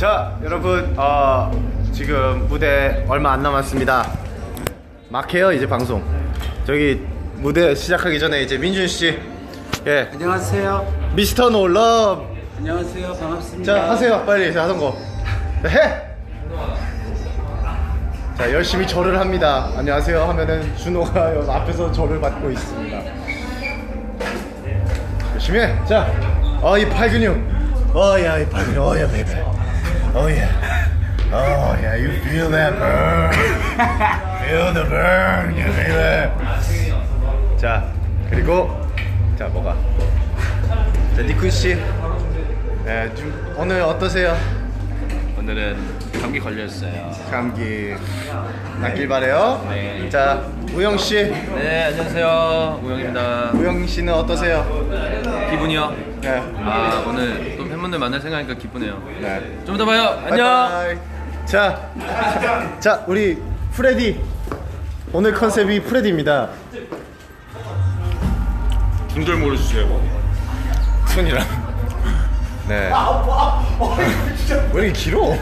자, 여러분, 지금 무대 얼마 안 남았습니다. 막 해요, 이제 방송. 저기 무대 시작하기 전에 이제 민준 씨, 예, 안녕하세요. 미스터 놀러. 안녕하세요. 반갑습니다. 자, 하세요, 빨리 하던 거. 해. 자, 열심히 절을 합니다. 안녕하세요 하면은 준호가 여기 앞에서 절을 받고 있습니다. 열심히 해. 자, 이 팔 근육. 야, 이 팔 근육. 야, 베이베. yeah, you feel that burn. Feel the burn, yeah, baby. 자, 그리고 자, 뭐가? 자, 니쿤 씨. 네, 좀 오늘 어떠세요? 오늘은 감기 걸렸어요. 감기 낫길 바래요. 네. 자, 우영 씨. 네, 안녕하세요. 우영입니다. 우영 씨는 어떠세요? 기분이요? 네. 아, 오늘 또 팬분들 만날 생각하니까 기쁘네요. 네. 좀 이따 봐요. 안녕. 바이바이. 자, 우리 프레디. 오늘 컨셉이 프레디입니다. 중절 모르주세요. 손이랑. 네. 왜 이렇게 길어?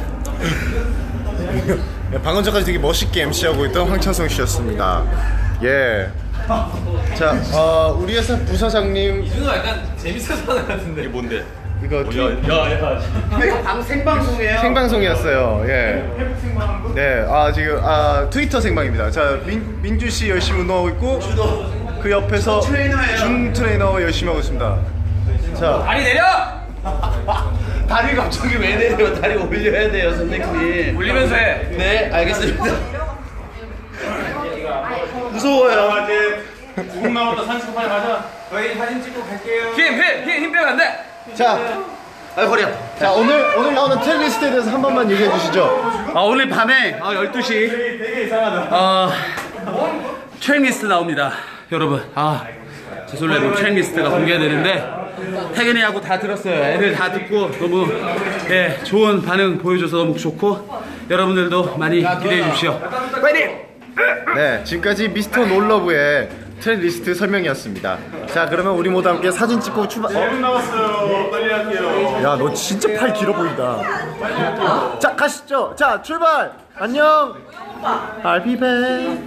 방금 전까지 되게 멋있게 MC하고 있던 황찬성 씨였습니다. 예. 자, 우리 회사 부사장님. 이준호 약간 재밌어서 하는 것 같은데. 이게 뭔데? 이거 야. 생방송이에요. 생방송이었어요. 예. 네, 지금 트위터 생방입니다. 자, 민주 씨 열심히 운동하고 있고 그 옆에서 준 트레이너 열심히 하고 있습니다. 자, 다리 내려! 다리 갑자기 왜 내려요? 다리 올려야 돼요, 선생님. 올리면서 해. 네, 알겠습니다. 무서워요. 이제 5분 남았다. 30분 빨리 가자. 저희 사진 찍고 갈게요. 힘 빼면 안 돼. 자, 허리야. 자, 오늘 나오는 트랙리스트에 대해서 한 번만 얘기해 주시죠. 오늘 밤에 12시 되게 이상하다. 트랙리스트 나옵니다. 여러분, 제 솔레로 트랙리스트가 공개되는데 태근이하고 다 들었어요. 애들 다 듣고 너무 좋은 반응 보여줘서 너무 좋고 여러분들도 많이 기대해 주십시오. 파이팅! 네, 지금까지 미스터 놀러브의 트랙리스트 설명이었습니다. 자, 그러면 우리 모두 함께 사진 찍고 출발. 5분 남았어요. 빨리 할게요. 야, 너 진짜 팔 길어 보인다. 자, 가시죠. 자, 출발. 안녕. 알피베.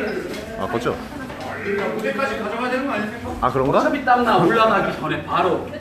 거죠. 무대까지 가져가야 되는 거 아닙니까? 그런가? 어차피 땀나 올라가기 전에 바로